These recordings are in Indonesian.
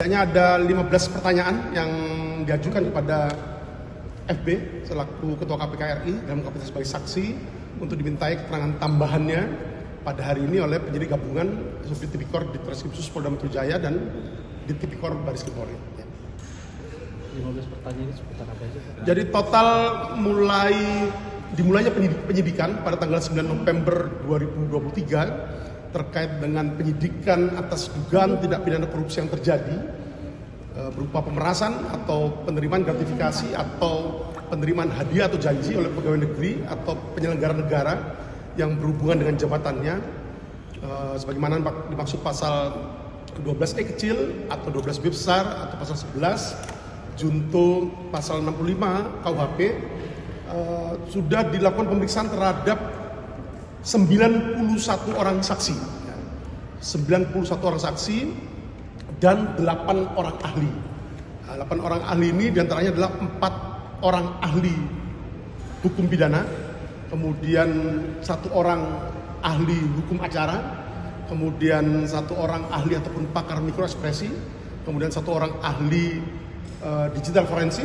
Ada 15 pertanyaan yang diajukan kepada FB selaku Ketua KPK RI dalam kapasitas sebagai saksi untuk dimintai keterangan tambahannya pada hari ini oleh penyidik gabungan Subdit Tipikor di Treskrimsus Polda Metro Jaya dan di Tipikor Baris Krim Polri. 15 pertanyaan ini seputar apa aja? Jadi total dimulainya penyidikan pada tanggal 9 November 2023 terkait dengan penyidikan atas dugaan tindak pidana korupsi yang terjadi berupa pemerasan atau penerimaan gratifikasi atau penerimaan hadiah atau janji oleh pegawai negeri atau penyelenggara negara yang berhubungan dengan jabatannya sebagaimana dimaksud pasal 12E kecil atau 12B besar atau pasal 11 junto pasal 65 KUHP sudah dilakukan pemeriksaan terhadap 91 orang saksi. 91 orang saksi dan 8 orang ahli. 8 orang ahli ini diantaranya adalah 4 orang ahli hukum pidana, kemudian 1 orang ahli hukum acara, kemudian 1 orang ahli ataupun pakar mikroekspresi, kemudian 1 orang ahli digital forensik,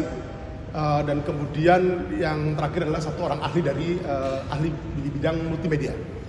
dan kemudian yang terakhir adalah 1 orang ahli dari ahli di bidang multimedia.